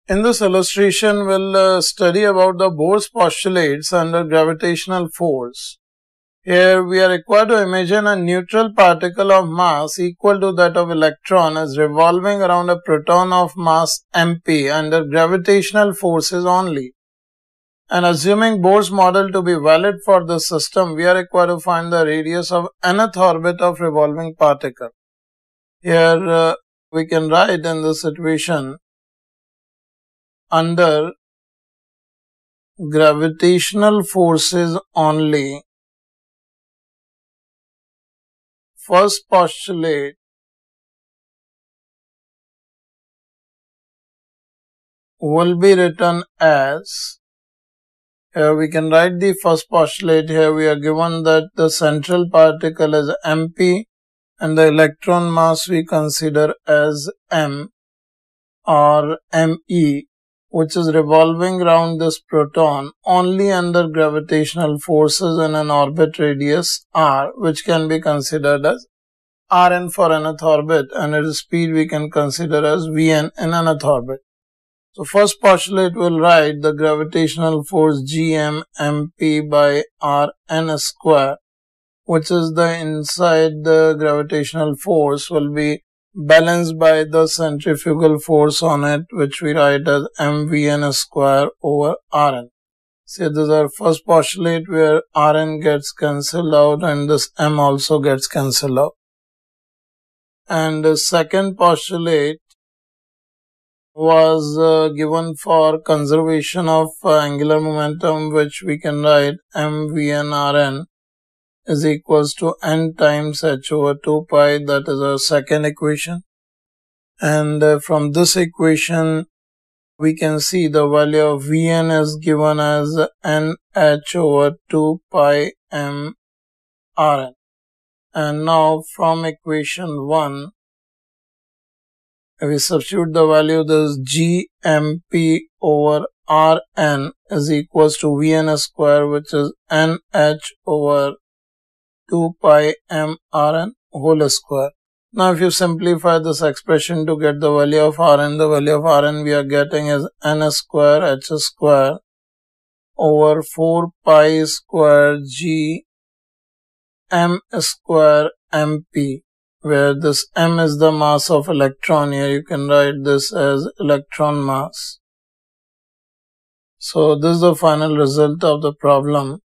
In this illustration, we'll study about the Bohr's postulates under gravitational force. Here we are required to imagine a neutral particle of mass equal to that of electron is revolving around a proton of mass mp under gravitational forces only. And assuming Bohr's model to be valid for this system, we are required to find the radius of nth orbit of revolving particle. Here we can write in this equation, under gravitational forces only, first postulate will be written as, here we can write the first postulate. Here we are given that the central particle is mp and the electron mass we consider as m or me, which is revolving around this proton only under gravitational forces in an orbit radius r, which can be considered as Rn for nth orbit, and its speed we can consider as Vn in nth orbit. So first postulate will write the gravitational force Gm mp by Rn square, which is the inside the gravitational force will be balanced by the centrifugal force on it, which we write as mvn square over Rn. So this is our first postulate where Rn gets cancelled out and this m also gets cancelled out. And the second postulate was given for conservation of angular momentum, which we can write mvn Rn is equals to n times h over 2 pi. That is our second equation. And from this equation, we can see the value of Vn is given as nh over 2 pi m Rn. And now from equation 1, we substitute the value, this Gmp over Rn is equals to Vn square, which is nh over 2 pi m Rn whole square. Now if you simplify this expression to get the value of Rn, the value of Rn we are getting is n square h square over 4 pi square g m square mp, where this m is the mass of electron. Here you can write this as electron mass. So this is the final result of the problem.